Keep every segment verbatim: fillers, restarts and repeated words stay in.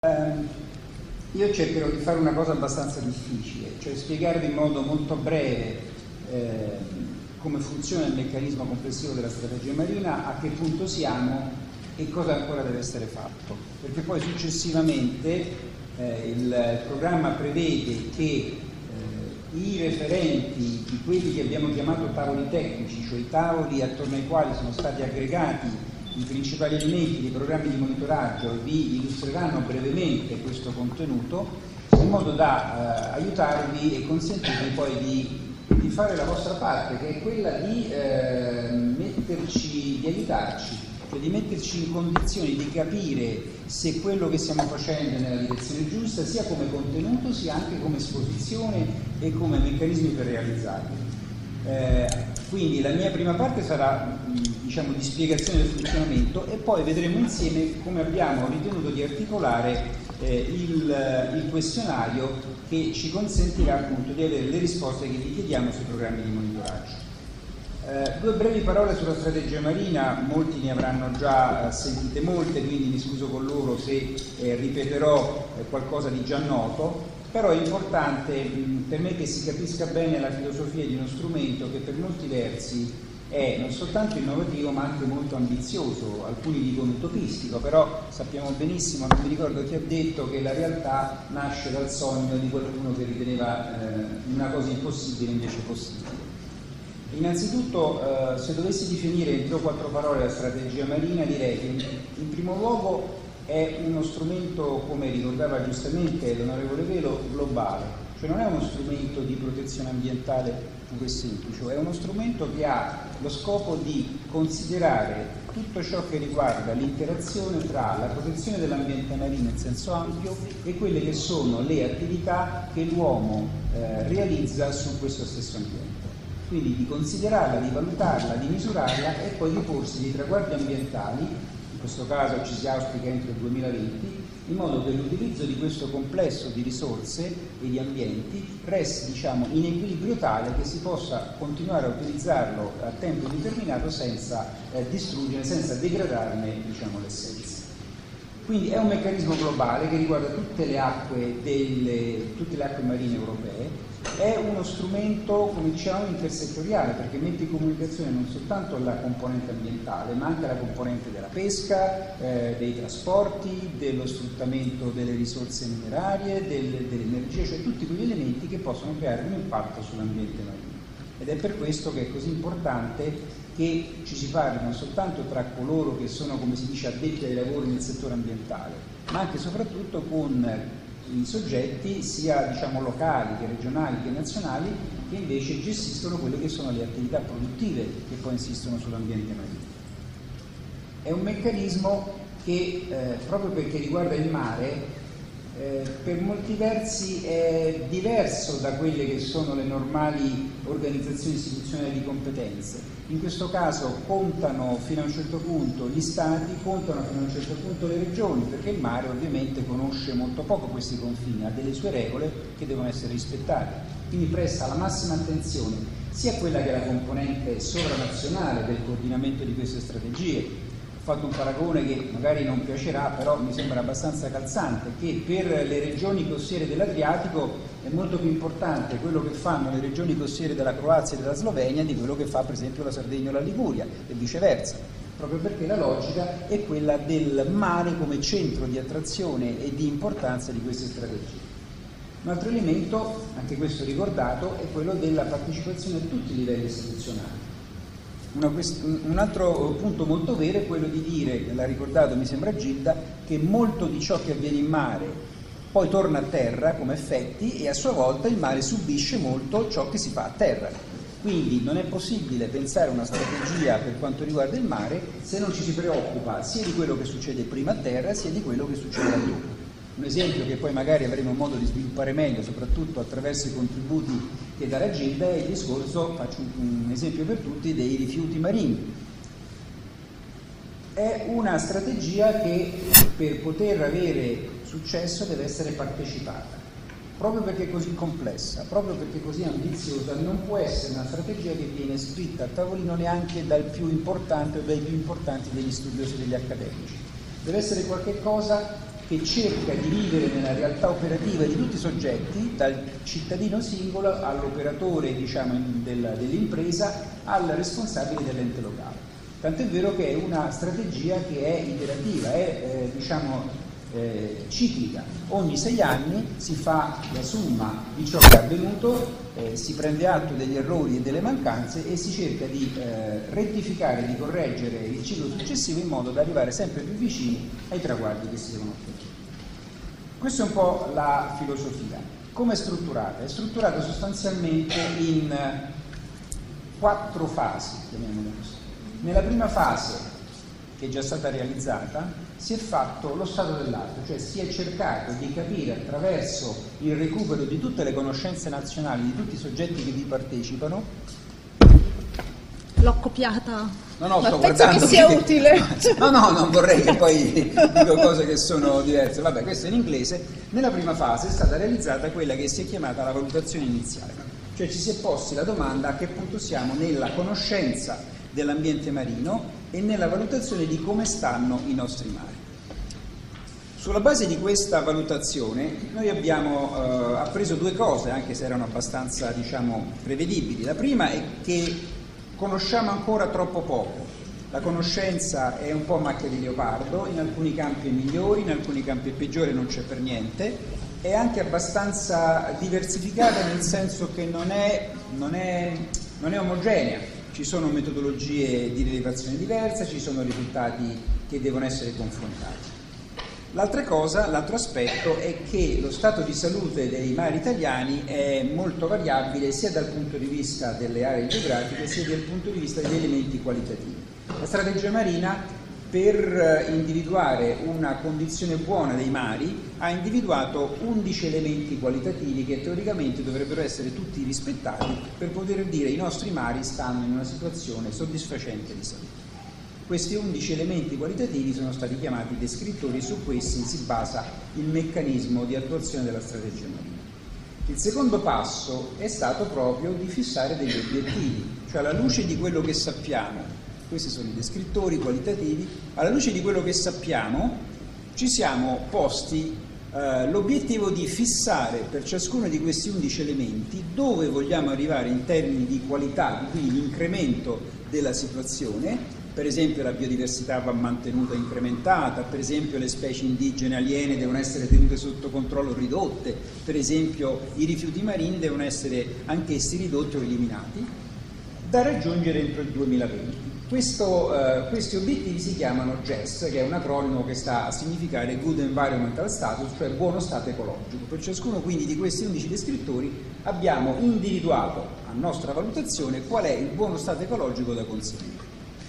Io cercherò di fare una cosa abbastanza difficile, cioè spiegarvi in modo molto breve eh, come funziona il meccanismo complessivo della strategia marina, a che punto siamo e cosa ancora deve essere fatto, perché poi successivamente eh, il programma prevede che eh, i referenti di quelli che abbiamo chiamato tavoli tecnici, cioè i tavoli attorno ai quali sono stati aggregati i principali elementi dei programmi di monitoraggio, vi illustreranno brevemente questo contenuto in modo da eh, aiutarvi e consentirvi poi di, di fare la vostra parte, che è quella di eh, metterci, di aiutarci, cioè di metterci in condizioni di capire se quello che stiamo facendo è nella direzione giusta, sia come contenuto sia anche come esposizione e come meccanismi per realizzarli. Eh, quindi la mia prima parte sarà diciamo di spiegazione del funzionamento e poi vedremo insieme come abbiamo ritenuto di articolare eh, il, il questionario che ci consentirà appunto di avere le risposte che vi chiediamo sui programmi di monitoraggio. Eh, due brevi parole sulla strategia marina, molti ne avranno già eh, sentite molte, quindi mi scuso con loro se eh, ripeterò eh, qualcosa di già noto. Però è importante mh, per me che si capisca bene la filosofia di uno strumento che per molti versi è non soltanto innovativo ma anche molto ambizioso, alcuni dicono utopistico, però sappiamo benissimo, non mi ricordo chi ha detto che la realtà nasce dal sogno di qualcuno che riteneva eh, una cosa impossibile invece possibile. Innanzitutto eh, se dovessi definire in tre o quattro parole la strategia marina, direi che in, in primo luogo è uno strumento, come ricordava giustamente l'onorevole Velo, globale, cioè non è uno strumento di protezione ambientale puro e semplice, è uno strumento che ha lo scopo di considerare tutto ciò che riguarda l'interazione tra la protezione dell'ambiente marino in senso ampio e quelle che sono le attività che l'uomo eh, realizza su questo stesso ambiente. Quindi di considerarla, di valutarla, di misurarla e poi di porsi dei traguardi ambientali. In questo caso ci si auspica entro il duemilaventi, in modo che l'utilizzo di questo complesso di risorse e di ambienti resti diciamo, in equilibrio tale che si possa continuare a utilizzarlo a tempo indeterminato senza eh, distruggere, senza degradarne diciamo, l'essenza. Quindi è un meccanismo globale che riguarda tutte le acque, delle, tutte le acque marine europee. È uno strumento, come dicevamo, intersettoriale, perché mette in comunicazione non soltanto la componente ambientale, ma anche la componente della pesca, eh, dei trasporti, dello sfruttamento delle risorse minerarie, del, dell'energia, cioè tutti quegli elementi che possono creare un impatto sull'ambiente marino. Ed è per questo che è così importante che ci si parli non soltanto tra coloro che sono, come si dice, addetti ai lavori nel settore ambientale, ma anche e soprattutto con i soggetti sia diciamo, locali che regionali che nazionali che invece gestiscono quelle che sono le attività produttive che poi insistono sull'ambiente marino. È un meccanismo che eh, proprio perché riguarda il mare eh, per molti versi è diverso da quelle che sono le normali organizzazioni istituzionali di competenze. In questo caso contano fino a un certo punto gli stati, contano fino a un certo punto le regioni, perché il mare ovviamente conosce molto poco questi confini, ha delle sue regole che devono essere rispettate, quindi presta la massima attenzione sia a quella che è la componente sovranazionale del coordinamento di queste strategie. Ho fatto un paragone che magari non piacerà, però mi sembra abbastanza calzante, che per le regioni costiere dell'Adriatico è molto più importante quello che fanno le regioni costiere della Croazia e della Slovenia di quello che fa per esempio la Sardegna o la Liguria e viceversa, proprio perché la logica è quella del mare come centro di attrazione e di importanza di queste strategie. Un altro elemento, anche questo ricordato, è quello della partecipazione a tutti i livelli istituzionali. Una, un altro punto molto vero è quello di dire, l'ha ricordato mi sembra Gilda, che molto di ciò che avviene in mare poi torna a terra come effetti e a sua volta il mare subisce molto ciò che si fa a terra. Quindi non è possibile pensare a una strategia per quanto riguarda il mare se non ci si preoccupa sia di quello che succede prima a terra sia di quello che succede a dopo. Un esempio che poi magari avremo modo di sviluppare meglio, soprattutto attraverso i contributi che darà Gilda, è il discorso, faccio un esempio per tutti, dei rifiuti marini. È una strategia che per poter avere successo deve essere partecipata, proprio perché è così complessa, proprio perché è così ambiziosa, non può essere una strategia che viene scritta a tavolino neanche dal più importante o dai più importanti degli studiosi e degli accademici. Deve essere qualche cosa che cerca di vivere nella realtà operativa di tutti i soggetti, dal cittadino singolo all'operatore, diciamo, del, dell'impresa, al responsabile dell'ente locale. Tant'è vero che è una strategia che è iterativa, è eh, diciamo, eh, ciclica. Ogni sei anni si fa la somma di ciò che è avvenuto, eh, si prende atto degli errori e delle mancanze e si cerca di eh, rettificare, di correggere il ciclo successivo in modo da arrivare sempre più vicini ai traguardi che si devono ottenere. Questa è un po' la filosofia. Come è strutturata? È strutturata sostanzialmente in quattro fasi, chiamiamole così. Nella prima fase, che è già stata realizzata, si è fatto lo stato dell'arte, cioè si è cercato di capire attraverso il recupero di tutte le conoscenze nazionali, di tutti i soggetti che vi partecipano. L'ho copiata. No, no, ma sto penso guardando che sia perché... utile. No, no, non vorrei che poi dico cose che sono diverse. Vabbè, questo è in inglese. Nella prima fase è stata realizzata quella che si è chiamata la valutazione iniziale, cioè ci si è posti la domanda a che punto siamo nella conoscenza dell'ambiente marino e nella valutazione di come stanno i nostri mari. Sulla base di questa valutazione noi abbiamo eh, appreso due cose, anche se erano abbastanza, diciamo, prevedibili. La prima è che conosciamo ancora troppo poco. La conoscenza è un po' macchia di leopardo, in alcuni campi è migliore, in alcuni campi è peggiore, non c'è per niente. È anche abbastanza diversificata nel senso che non è, non è, non è omogenea. Ci sono metodologie di rilevazione diverse, ci sono risultati che devono essere confrontati. L'altra cosa, l'altro aspetto è che lo stato di salute dei mari italiani è molto variabile sia dal punto di vista delle aree geografiche sia dal punto di vista degli elementi qualitativi. La strategia marina, per individuare una condizione buona dei mari, ha individuato undici elementi qualitativi che teoricamente dovrebbero essere tutti rispettati per poter dire i nostri mari stanno in una situazione soddisfacente di salute. Questi undici elementi qualitativi sono stati chiamati descrittori e su questi si basa il meccanismo di attuazione della strategia marina. Il secondo passo è stato proprio di fissare degli obiettivi, cioè alla luce di quello che sappiamo. Questi sono i descrittori qualitativi. Alla luce di quello che sappiamo ci siamo posti eh, l'obiettivo di fissare per ciascuno di questi undici elementi dove vogliamo arrivare in termini di qualità, quindi l'incremento della situazione. Per esempio la biodiversità va mantenuta e incrementata, per esempio le specie indigene aliene devono essere tenute sotto controllo o ridotte, per esempio i rifiuti marini devono essere anch'essi ridotti o eliminati, da raggiungere entro il duemilaventi. Questo, eh, questi obiettivi si chiamano G E S, che è un acronimo che sta a significare Good Environmental Status, cioè buono stato ecologico. Per ciascuno quindi di questi undici descrittori abbiamo individuato a nostra valutazione qual è il buono stato ecologico da conseguire.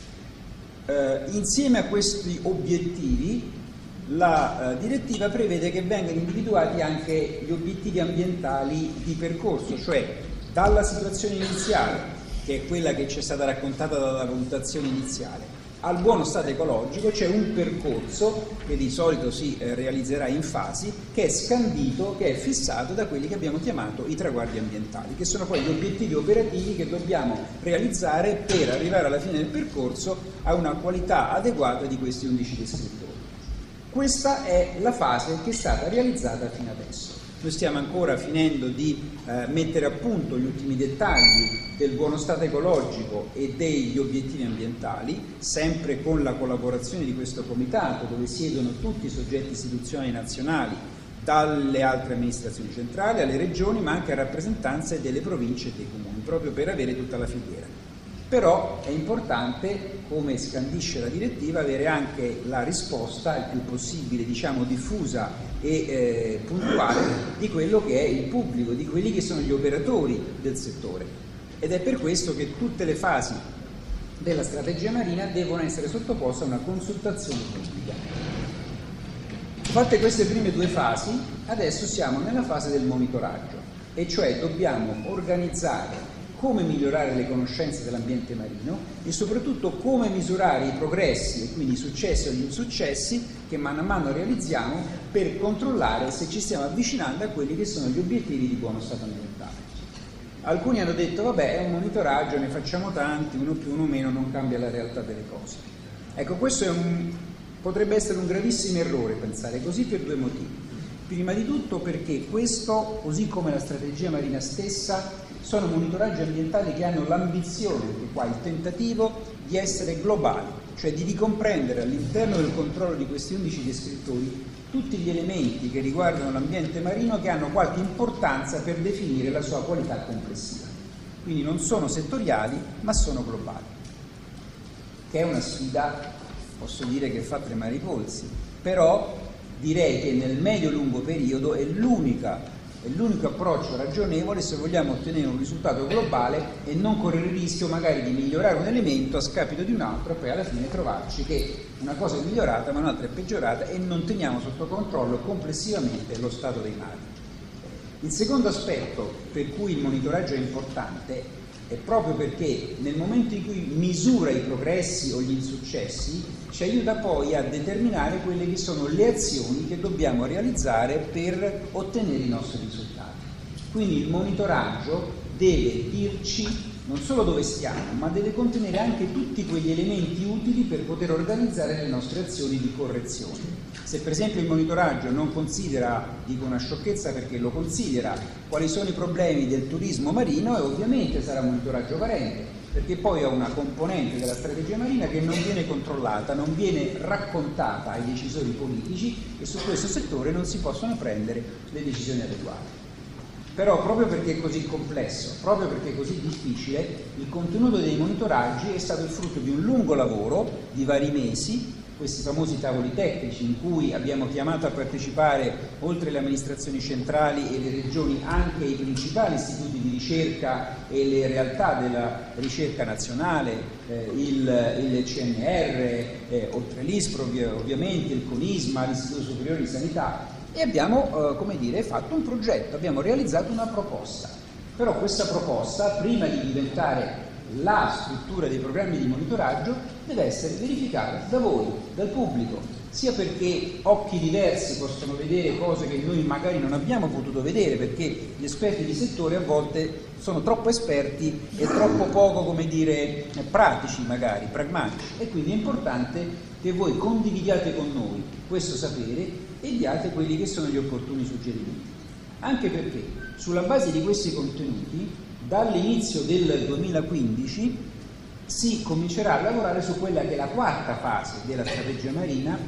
Eh, insieme a questi obiettivi la eh, direttiva prevede che vengano individuati anche gli obiettivi ambientali di percorso, cioè dalla situazione iniziale, che è quella che ci è stata raccontata dalla valutazione iniziale, al buono stato ecologico c'è un percorso che di solito si eh, realizzerà in fasi, che è scandito, che è fissato da quelli che abbiamo chiamato i traguardi ambientali, che sono poi gli obiettivi operativi che dobbiamo realizzare per arrivare alla fine del percorso a una qualità adeguata di questi undici descrittori. Questa è la fase che è stata realizzata fino adesso. Noi stiamo ancora finendo di eh, mettere a punto gli ultimi dettagli del buono stato ecologico e degli obiettivi ambientali, sempre con la collaborazione di questo comitato dove siedono tutti i soggetti istituzionali nazionali, dalle altre amministrazioni centrali alle regioni, ma anche a rappresentanze delle province e dei comuni, proprio per avere tutta la filiera. Però è importante, come scandisce la direttiva, avere anche la risposta il più possibile, diciamo, diffusa e eh, puntuale di quello che è il pubblico, di quelli che sono gli operatori del settore. Ed è per questo che tutte le fasi della strategia marina devono essere sottoposte a una consultazione pubblica. Fatte queste prime due fasi, adesso siamo nella fase del monitoraggio, e cioè dobbiamo organizzare come migliorare le conoscenze dell'ambiente marino e soprattutto come misurare i progressi e quindi i successi o gli insuccessi che mano a mano realizziamo per controllare se ci stiamo avvicinando a quelli che sono gli obiettivi di buono stato ambientale. Alcuni hanno detto vabbè, è un monitoraggio, ne facciamo tanti, uno più uno meno, non cambia la realtà delle cose. Ecco, questo è un, Potrebbe essere un gravissimo errore pensare così per due motivi. Prima di tutto perché questo, così come la strategia marina stessa, sono monitoraggi ambientali che hanno l'ambizione, anche qua il tentativo, di essere globali, cioè di ricomprendere all'interno del controllo di questi undici descrittori tutti gli elementi che riguardano l'ambiente marino che hanno qualche importanza per definire la sua qualità complessiva. Quindi non sono settoriali, ma sono globali, che è una sfida, posso dire, che fa tremare i polsi, però direi che nel medio-lungo periodo è l'unica è l'unico approccio ragionevole se vogliamo ottenere un risultato globale e non correre il rischio magari di migliorare un elemento a scapito di un altro e poi alla fine trovarci che una cosa è migliorata ma un'altra è peggiorata e non teniamo sotto controllo complessivamente lo stato dei mari. Il secondo aspetto per cui il monitoraggio è importante è proprio perché nel momento in cui misura i progressi o gli insuccessi ci aiuta poi a determinare quelle che sono le azioni che dobbiamo realizzare per ottenere i nostri risultati. Quindi il monitoraggio deve dirci non solo dove stiamo, ma deve contenere anche tutti quegli elementi utili per poter organizzare le nostre azioni di correzione. Se per esempio il monitoraggio non considera, dico una sciocchezza perché lo considera, quali sono i problemi del turismo marino, e ovviamente sarà un monitoraggio carente, perché poi ha una componente della strategia marina che non viene controllata, non viene raccontata ai decisori politici e su questo settore non si possono prendere le decisioni adeguate. Però proprio perché è così complesso, proprio perché è così difficile, il contenuto dei monitoraggi è stato il frutto di un lungo lavoro di vari mesi, questi famosi tavoli tecnici in cui abbiamo chiamato a partecipare, oltre le amministrazioni centrali e le regioni, anche i principali istituti di ricerca e le realtà della ricerca nazionale, eh, il, il C N R, eh, oltre l'ISPRO ovviamente, il CONISMA, l'Istituto Superiore di Sanità, e abbiamo, eh, come dire, fatto un progetto, abbiamo realizzato una proposta. Però questa proposta, prima di diventare la struttura dei programmi di monitoraggio, deve essere verificata da voi, dal pubblico, sia perché occhi diversi possono vedere cose che noi magari non abbiamo potuto vedere, perché gli esperti di settore a volte sono troppo esperti e troppo poco, come dire, pratici magari, pragmatici, e quindi è importante che voi condividiate con noi questo sapere e diate quelli che sono gli opportuni suggerimenti. Anche perché sulla base di questi contenuti dall'inizio del duemilaquindici si comincerà a lavorare su quella che è la quarta fase della strategia marina,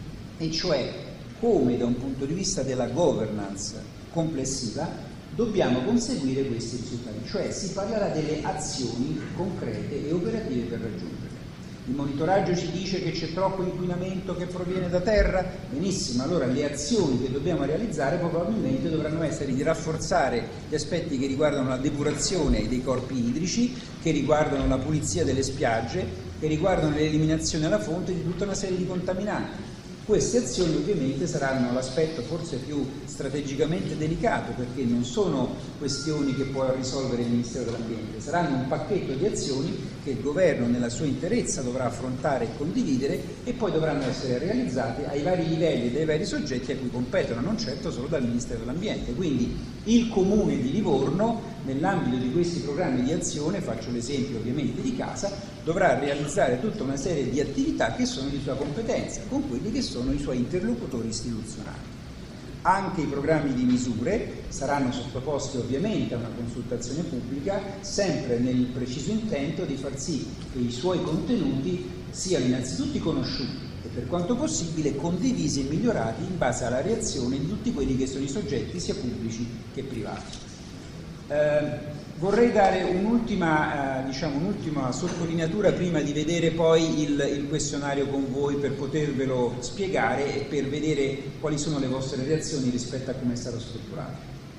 e cioè come da un punto di vista della governance complessiva dobbiamo conseguire questi risultati, cioè si parlerà delle azioni concrete e operative per raggiungerle. Il monitoraggio ci dice che c'è troppo inquinamento che proviene da terra, benissimo, allora le azioni che dobbiamo realizzare probabilmente dovranno essere di rafforzare gli aspetti che riguardano la depurazione dei corpi idrici, che riguardano la pulizia delle spiagge, che riguardano l'eliminazione alla fonte di tutta una serie di contaminanti. Queste azioni ovviamente saranno l'aspetto forse più strategicamente delicato, perché non sono questioni che può risolvere il Ministero dell'Ambiente, saranno un pacchetto di azioni che il governo nella sua interezza dovrà affrontare e condividere, e poi dovranno essere realizzate ai vari livelli e dai vari soggetti a cui competono, non certo solo dal Ministero dell'Ambiente. Quindi il Comune di Livorno, nell'ambito di questi programmi di azione, faccio l'esempio ovviamente di casa, dovrà realizzare tutta una serie di attività che sono di sua competenza, con quelli che sono i suoi interlocutori istituzionali. Anche i programmi di misure saranno sottoposti ovviamente a una consultazione pubblica, sempre nel preciso intento di far sì che i suoi contenuti siano innanzitutto conosciuti e per quanto possibile condivisi e migliorati in base alla reazione di tutti quelli che sono i soggetti sia pubblici che privati. Eh, vorrei dare un'ultima, eh, diciamo, un'ultima sottolineatura prima di vedere poi il, il questionario con voi, per potervelo spiegare e per vedere quali sono le vostre reazioni rispetto a come è stato strutturato.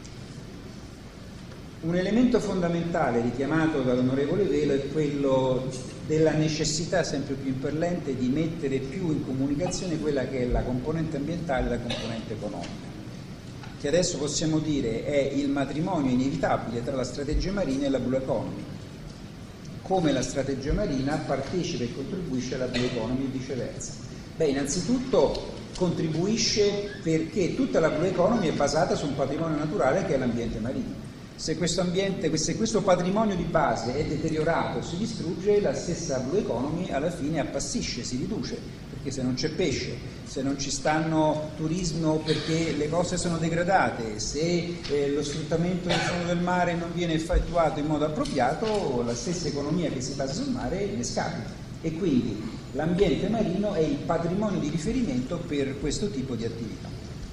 Un elemento fondamentale richiamato dall'onorevole Velo è quello della necessità sempre più impellente di mettere più in comunicazione quella che è la componente ambientale e la componente economica, che adesso possiamo dire è il matrimonio inevitabile tra la strategia marina e la blue economy, come la strategia marina partecipa e contribuisce alla blue economy e viceversa. Beh, innanzitutto contribuisce perché tutta la blue economy è basata su un patrimonio naturale che è l'ambiente marino, Se questo ambiente, se questo patrimonio di base è deteriorato, si distrugge, la stessa Blue Economy alla fine appassisce, si riduce, perché se non c'è pesce, se non ci stanno turismo perché le cose sono degradate, se eh, lo sfruttamento del fondo del mare non viene effettuato in modo appropriato, la stessa economia che si basa sul mare ne scapita. E quindi l'ambiente marino è il patrimonio di riferimento per questo tipo di attività.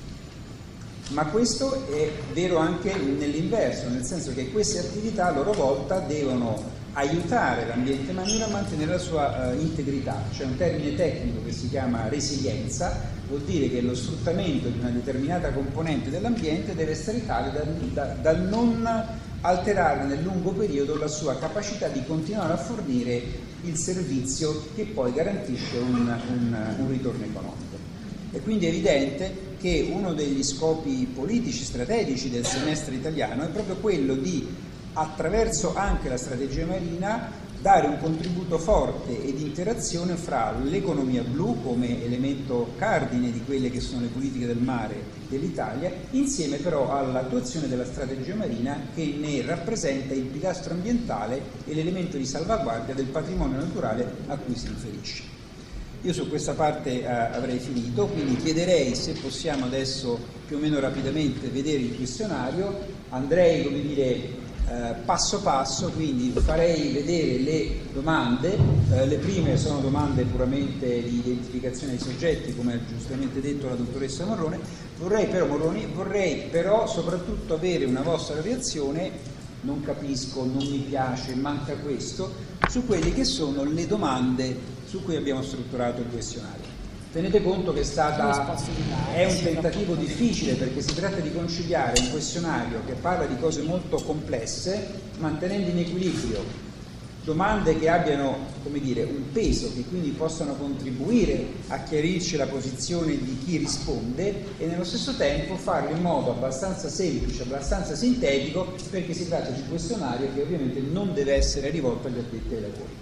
Ma questo è vero anche nell'inverso, nel senso che queste attività a loro volta devono aiutare l'ambiente marino a mantenere la sua uh, integrità. C'è un termine tecnico che si chiama resilienza, vuol dire che lo sfruttamento di una determinata componente dell'ambiente deve essere tale da, da, da non alterare nel lungo periodo la sua capacità di continuare a fornire il servizio che poi garantisce un, un, un ritorno economico. E quindi è evidente che uno degli scopi politici, strategici del semestre italiano è proprio quello di, attraverso anche la strategia marina, dare un contributo forte ed interazione fra l'economia blu come elemento cardine di quelle che sono le politiche del mare dell'Italia, insieme però all'attuazione della strategia marina che ne rappresenta il pilastro ambientale e l'elemento di salvaguardia del patrimonio naturale a cui si riferisce. Io su questa parte eh, avrei finito, quindi chiederei se possiamo adesso più o meno rapidamente vedere il questionario. Andrei, come dire, eh, passo passo, quindi farei vedere le domande. Eh, le prime sono domande puramente di identificazione dei soggetti, come ha giustamente detto la dottoressa Morrone. Vorrei però, Morroni, vorrei però soprattutto avere una vostra reazione, non capisco, non mi piace, manca questo, su quelle che sono le domande su cui abbiamo strutturato il questionario. Tenete conto che è, stata, è un tentativo difficile, perché si tratta di conciliare un questionario che parla di cose molto complesse, mantenendo in equilibrio domande che abbiano, come dire, un peso, che quindi possano contribuire a chiarirci la posizione di chi risponde, e nello stesso tempo farlo in modo abbastanza semplice, abbastanza sintetico, perché si tratta di un questionario che ovviamente non deve essere rivolto agli addetti ai lavori.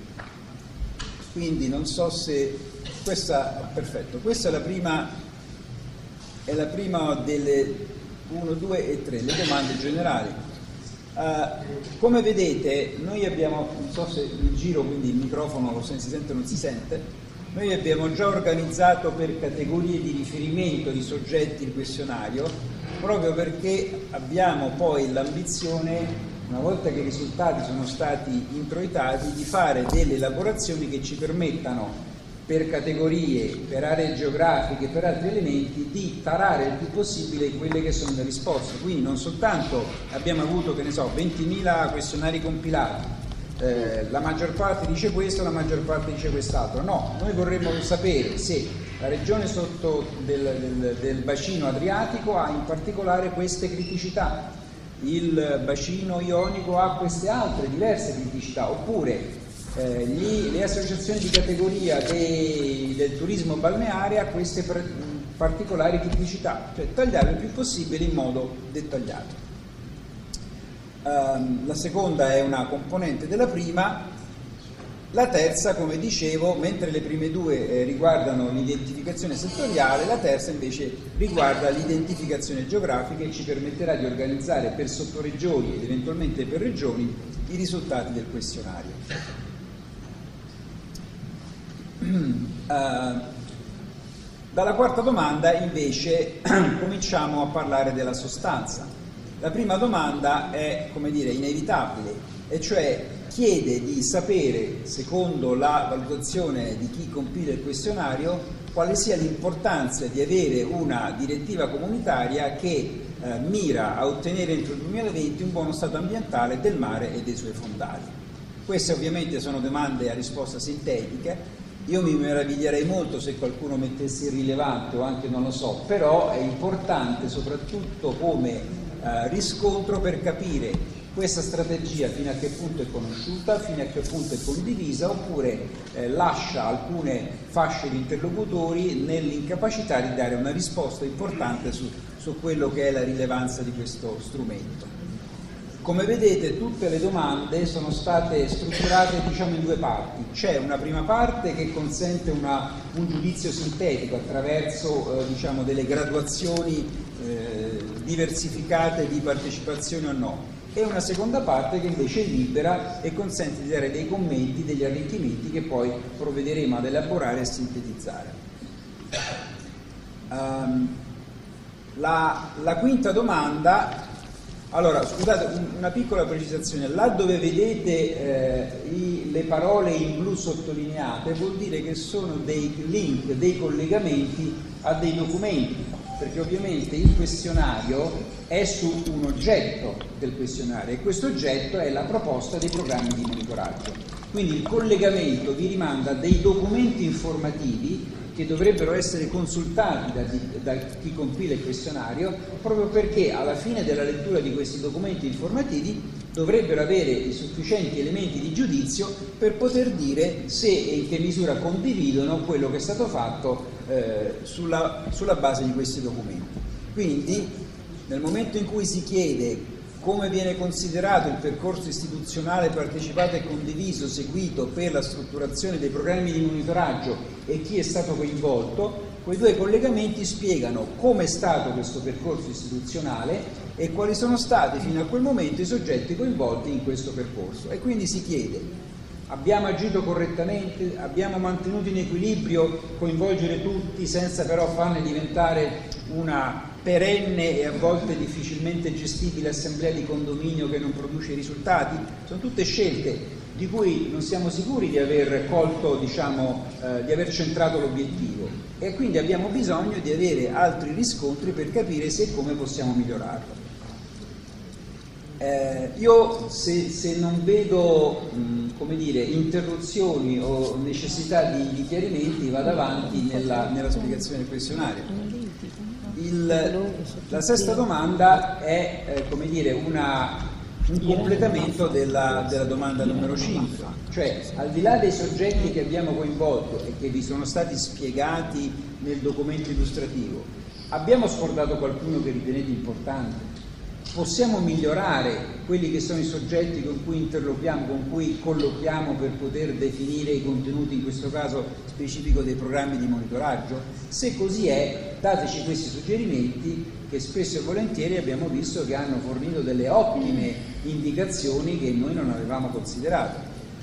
Quindi non so se questa, perfetto, questa è la prima, è la prima delle uno, due e tre, le domande generali. Uh, come vedete, noi abbiamo, non so se il giro, quindi il microfono lo si sente o non si sente, noi abbiamo già organizzato per categorie di riferimento di soggetti il questionario, proprio perché abbiamo poi l'ambizione, una volta che i risultati sono stati introitati, di fare delle elaborazioni che ci permettano, per categorie, per aree geografiche, per altri elementi, di tarare il più possibile quelle che sono le risposte. Quindi non soltanto abbiamo avuto, che ne so, ventimila questionari compilati, eh, la maggior parte dice questo, la maggior parte dice quest'altro. No, noi vorremmo sapere se la regione sotto del, del, del bacino adriatico ha in particolare queste criticità, il bacino ionico ha queste altre diverse criticità, oppure eh, gli, le associazioni di categoria dei, del turismo balneare a queste par- particolari criticità, cioè tagliare il più possibile in modo dettagliato. Um, la seconda è una componente della prima. La terza, come dicevo, mentre le prime due eh, riguardano l'identificazione settoriale, la terza invece riguarda l'identificazione geografica e ci permetterà di organizzare per sottoregioni ed eventualmente per regioni i risultati del questionario. Uh, dalla quarta domanda invece cominciamo a parlare della sostanza. La prima domanda è, come dire, inevitabile, e cioè chiede di sapere, secondo la valutazione di chi compila il questionario, quale sia l'importanza di avere una direttiva comunitaria che eh, mira a ottenere entro il duemilaventi un buono stato ambientale del mare e dei suoi fondali. Queste ovviamente sono domande a risposta sintetica. Io mi meraviglierei molto se qualcuno mettesse irrilevante o anche non lo so, però è importante soprattutto come eh, riscontro per capire questa strategia fino a che punto è conosciuta, fino a che punto è condivisa, oppure eh, lascia alcune fasce di interlocutori nell'incapacità di dare una risposta importante su, su quello che è la rilevanza di questo strumento. Come vedete, tutte le domande sono state strutturate, diciamo, in due parti. C'è una prima parte che consente una, un giudizio sintetico attraverso eh, diciamo, delle graduazioni eh, diversificate di partecipazione o no, e una seconda parte che invece è libera e consente di dare dei commenti, degli arricchimenti che poi provvederemo ad elaborare e sintetizzare. Um, la, la quinta domanda, allora scusate una piccola precisazione, là dove vedete eh, i, le parole in blu sottolineate vuol dire che sono dei link, dei collegamenti a dei documenti, perché ovviamente il questionario è su un oggetto del questionario e questo oggetto è la proposta dei programmi di monitoraggio. Quindi il collegamento vi rimanda a dei documenti informativi che dovrebbero essere consultati da, da chi compila il questionario, proprio perché alla fine della lettura di questi documenti informativi dovrebbero avere i sufficienti elementi di giudizio per poter dire se e in che misura condividono quello che è stato fatto eh, sulla, sulla base di questi documenti. Quindi nel momento in cui si chiede come viene considerato il percorso istituzionale partecipato e condiviso seguito per la strutturazione dei programmi di monitoraggio e chi è stato coinvolto, quei due collegamenti spiegano come è stato questo percorso istituzionale e quali sono stati fino a quel momento i soggetti coinvolti in questo percorso. E quindi si chiede: abbiamo agito correttamente? Abbiamo mantenuto in equilibrio coinvolgere tutti senza però farne diventare una perenne e a volte difficilmente gestibile assemblea di condominio che non produce risultati? Sono tutte scelte di cui non siamo sicuri di aver colto, diciamo, eh, di aver centrato l'obiettivo, e quindi abbiamo bisogno di avere altri riscontri per capire se e come possiamo migliorarlo. Eh, io se, se non vedo mh, come dire, interruzioni o necessità di, di chiarimenti vado avanti nella, nella spiegazione del questionario. Il, la sesta domanda è eh, come dire, una, un completamento della, della domanda numero cinque, cioè al di là dei soggetti che abbiamo coinvolto e che vi sono stati spiegati nel documento illustrativo, abbiamo scordato qualcuno che ritenete importante? Possiamo migliorare quelli che sono i soggetti con cui interloquiamo, con cui colloquiamo per poter definire i contenuti, in questo caso specifico, dei programmi di monitoraggio? Se così è, dateci questi suggerimenti che spesso e volentieri abbiamo visto che hanno fornito delle ottime indicazioni che noi non avevamo considerato.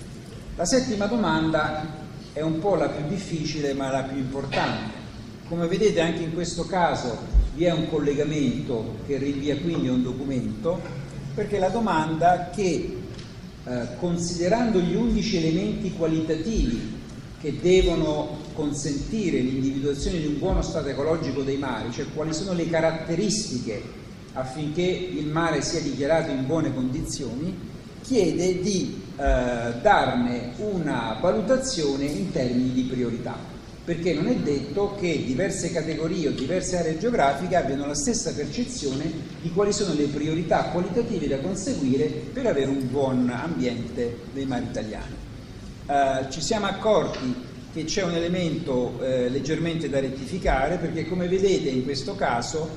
La settima domanda è un po' la più difficile ma la più importante. Come vedete anche in questo caso vi è un collegamento che rinvia quindi a un documento, perché la domanda che, eh, considerando gli undici elementi qualitativi che devono consentire l'individuazione di un buono stato ecologico dei mari, cioè quali sono le caratteristiche affinché il mare sia dichiarato in buone condizioni, chiede di eh, darne una valutazione in termini di priorità, perché non è detto che diverse categorie o diverse aree geografiche abbiano la stessa percezione di quali sono le priorità qualitative da conseguire per avere un buon ambiente dei mari italiani. Eh, ci siamo accorti che c'è un elemento eh, leggermente da rettificare, perché come vedete in questo caso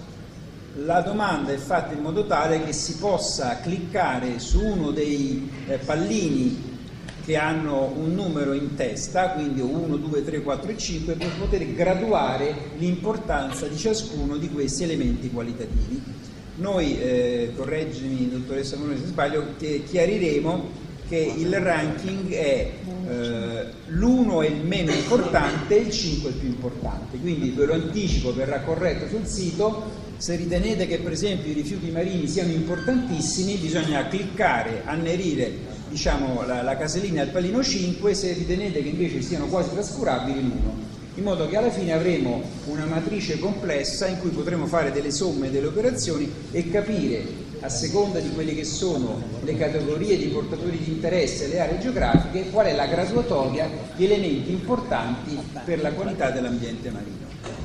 la domanda è fatta in modo tale che si possa cliccare su uno dei eh, pallini che hanno un numero in testa, quindi uno, due, tre, quattro e cinque, per poter graduare l'importanza di ciascuno di questi elementi qualitativi. Noi, eh, correggimi dottoressa Moroni se sbaglio, che chiariremo che il ranking è eh, l'uno è il meno importante e il cinque è il più importante, quindi ve lo anticipo, verrà corretto sul sito. Se ritenete che per esempio i rifiuti marini siano importantissimi, bisogna cliccare, annerire diciamo la, la casellina al pallino cinque, se ritenete che invece siano quasi trascurabili l'uno, in modo che alla fine avremo una matrice complessa in cui potremo fare delle somme, delle operazioni e capire, a seconda di quelle che sono le categorie di portatori di interesse e le aree geografiche, qual è la graduatoria di elementi importanti per la qualità dell'ambiente marino.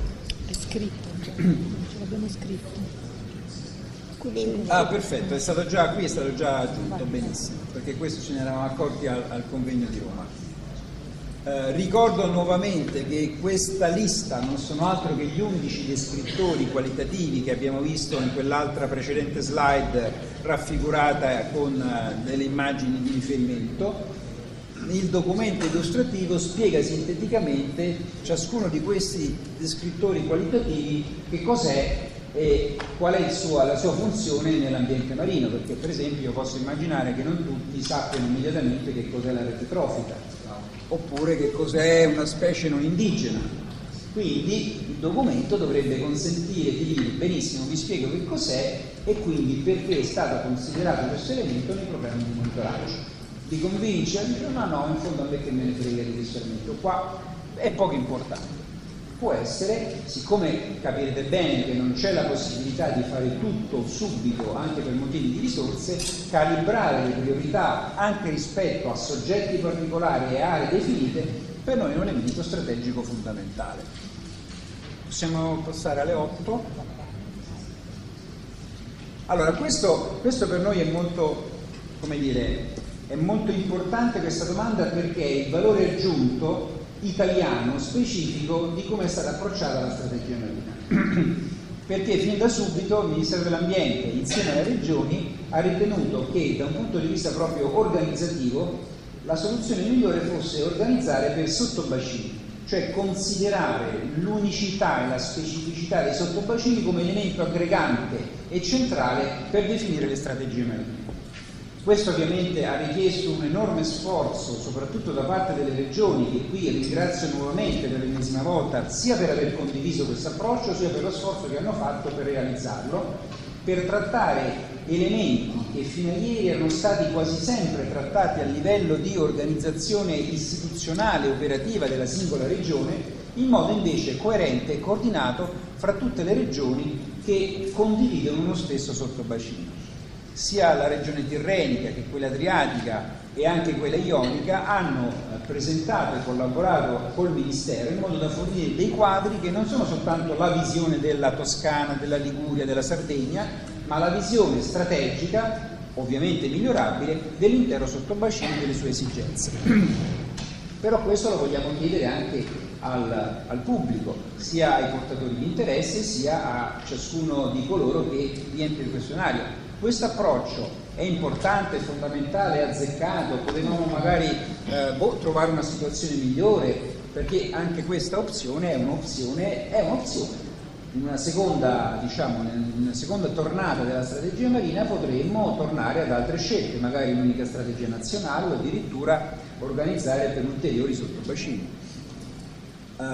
È scritto, ce l'abbiamo scritto. Ah, perfetto, è stato già, qui è stato già aggiunto, benissimo, perché questo ce ne eravamo accorti al, al convegno di Roma. Eh, ricordo nuovamente che questa lista non sono altro che gli undici descrittori qualitativi che abbiamo visto in quell'altra precedente slide raffigurata con uh, delle immagini di riferimento. Il documento illustrativo spiega sinteticamente ciascuno di questi descrittori qualitativi che cos'è e qual è il suo, la sua funzione nell'ambiente marino, perché per esempio io posso immaginare che non tutti sappiano immediatamente che cos'è la rete trofica, oppure che cos'è una specie non indigena. Quindi il documento dovrebbe consentire di dire benissimo, vi spiego che cos'è e quindi perché è stato considerato questo elemento nei programmi di monitoraggio. Vi convince? No, no, in fondo a me che me ne frega di questo elemento qua, è poco importante. Può essere, siccome capirete bene che non c'è la possibilità di fare tutto subito anche per motivi di risorse, calibrare le priorità anche rispetto a soggetti particolari e aree definite per noi è un elemento strategico fondamentale. Possiamo passare alle otto? Allora, questo, questo per noi è molto, come dire, è molto importante questa domanda, perché è il valore aggiunto italiano specifico di come è stata approcciata la strategia marina. Perché fin da subito il Ministero dell'Ambiente insieme alle regioni ha ritenuto che da un punto di vista proprio organizzativo la soluzione migliore fosse organizzare per sottobacini, cioè considerare l'unicità e la specificità dei sottobacini come elemento aggregante e centrale per definire le strategie marine. Questo ovviamente ha richiesto un enorme sforzo, soprattutto da parte delle regioni, che qui ringrazio nuovamente per l'ennesima volta, sia per aver condiviso questo approccio, sia per lo sforzo che hanno fatto per realizzarlo, per trattare elementi che fino a ieri erano stati quasi sempre trattati a livello di organizzazione istituzionale operativa della singola regione, in modo invece coerente e coordinato fra tutte le regioni che condividono uno stesso sottobacino. Sia la regione tirrenica che quella adriatica e anche quella ionica hanno presentato e collaborato col Ministero in modo da fornire dei quadri che non sono soltanto la visione della Toscana, della Liguria, della Sardegna, ma la visione strategica, ovviamente migliorabile, dell'intero sottobacino e delle sue esigenze. Però questo lo vogliamo chiedere anche al, al pubblico, sia ai portatori di interesse sia a ciascuno di coloro che riempie il questionario. Questo approccio è importante, è fondamentale, è azzeccato, potevamo magari eh, boh, trovare una situazione migliore, perché anche questa opzione è un'opzione, è un'opzione. In una seconda, diciamo, in una seconda tornata della strategia marina potremmo tornare ad altre scelte, magari un'unica strategia nazionale o addirittura organizzare per ulteriori sottobacini. Uh,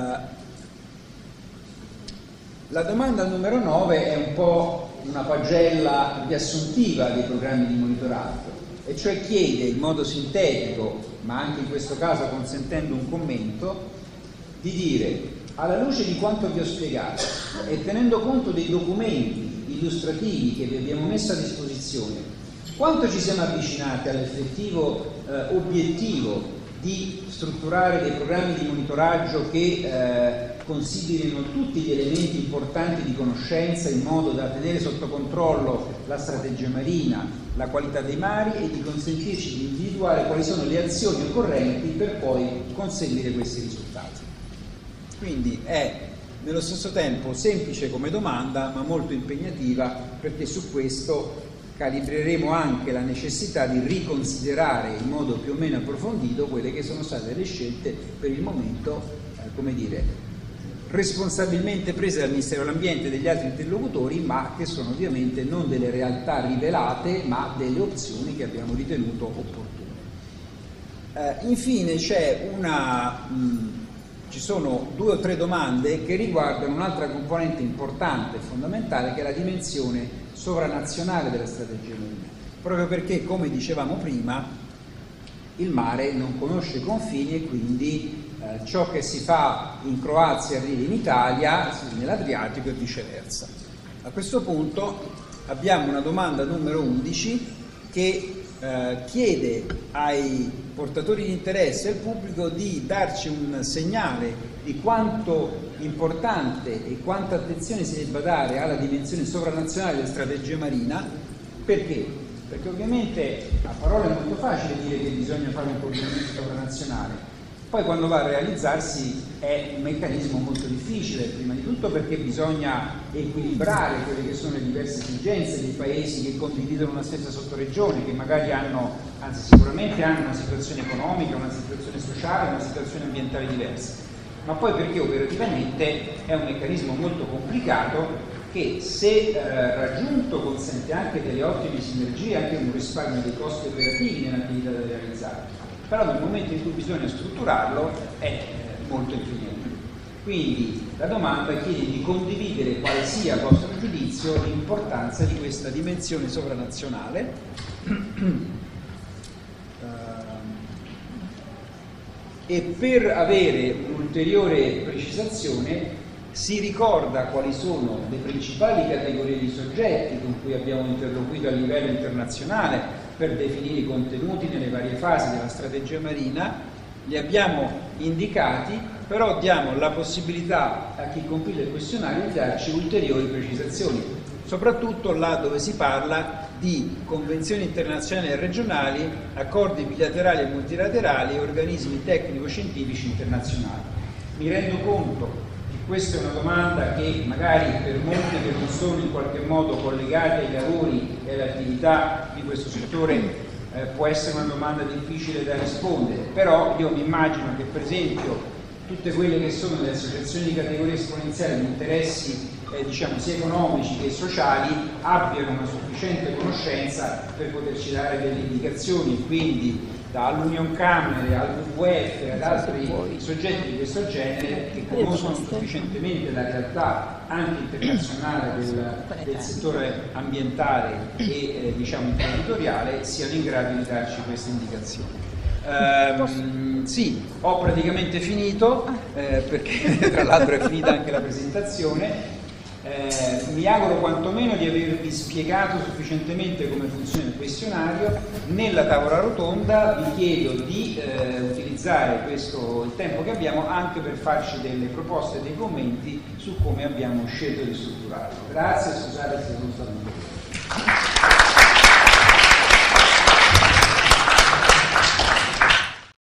la domanda numero nove è un po' una pagella riassuntiva dei programmi di monitoraggio, e cioè chiede in modo sintetico, ma anche in questo caso consentendo un commento, di dire, alla luce di quanto vi ho spiegato e tenendo conto dei documenti illustrativi che vi abbiamo messo a disposizione, quanto ci siamo avvicinati all'effettivo eh, obiettivo di strutturare dei programmi di monitoraggio che eh, considerino tutti gli elementi importanti di conoscenza in modo da tenere sotto controllo la strategia marina, la qualità dei mari e di consentirci di individuare quali sono le azioni occorrenti per poi conseguire questi risultati. Quindi è nello stesso tempo semplice come domanda ma molto impegnativa, perché su questo calibreremo anche la necessità di riconsiderare in modo più o meno approfondito quelle che sono state le scelte per il momento, eh, come dire, responsabilmente prese dal Ministero dell'Ambiente e degli altri interlocutori, ma che sono ovviamente non delle realtà rivelate, ma delle opzioni che abbiamo ritenuto opportune. Eh, infine c'è una, mh, ci sono due o tre domande che riguardano un'altra componente importante e fondamentale, che è la dimensione sovranazionale della strategia marina, proprio perché, come dicevamo prima, il mare non conosce confini e quindi eh, ciò che si fa in Croazia arriva in Italia, nell'Adriatico e viceversa. A questo punto abbiamo una domanda numero undici che eh, chiede ai portatori di interesse e al pubblico di darci un segnale di quanto importante e quanta attenzione si debba dare alla dimensione sovranazionale della strategia marina. Perché? Perché ovviamente a parole è molto facile dire che bisogna fare un coordinamento sovranazionale, poi quando va a realizzarsi è un meccanismo molto difficile, prima di tutto perché bisogna equilibrare quelle che sono le diverse esigenze dei paesi che condividono una stessa sottoregione, che magari hanno, anzi sicuramente hanno una situazione economica, una situazione sociale, una situazione ambientale diversa, ma poi perché operativamente è un meccanismo molto complicato che se eh, raggiunto consente anche delle ottime sinergie, anche un risparmio dei costi operativi nell'attività da realizzare, però nel momento in cui bisogna strutturarlo è eh, molto impegnativo. Quindi la domanda chiede di condividere quale sia a vostro giudizio l'importanza di questa dimensione sovranazionale e per avere un'ulteriore precisazione si ricorda quali sono le principali categorie di soggetti con cui abbiamo interloquito a livello internazionale per definire i contenuti nelle varie fasi della strategia marina. Li abbiamo indicati, però diamo la possibilità a chi compila il questionario di darci ulteriori precisazioni, soprattutto là dove si parla di convenzioni internazionali e regionali, accordi bilaterali e multilaterali e organismi tecnico-scientifici internazionali. Mi rendo conto che questa è una domanda che magari per molti che non sono in qualche modo collegati ai lavori e alle attività di questo settore eh, può essere una domanda difficile da rispondere, però io mi immagino che per esempio tutte quelle che sono le associazioni di categoria esponenziale di interessi eh, diciamo sia economici che sociali abbiano una sufficiente conoscenza per poterci dare delle indicazioni, quindi dall'Union Camere al W W F ad altri soggetti di questo genere che conoscono sufficientemente la realtà anche internazionale del, del settore ambientale e eh, diciamo imprenditoriale siano in grado di darci queste indicazioni. Um, sì, ho praticamente finito eh, perché tra l'altro è finita anche la presentazione. Eh, mi auguro quantomeno di avervi spiegato sufficientemente come funziona il questionario. Nella tavola rotonda vi chiedo di eh, utilizzare questo, il tempo che abbiamo anche per farci delle proposte e dei commenti su come abbiamo scelto di strutturarlo. Grazie e scusate se sono stato un po'.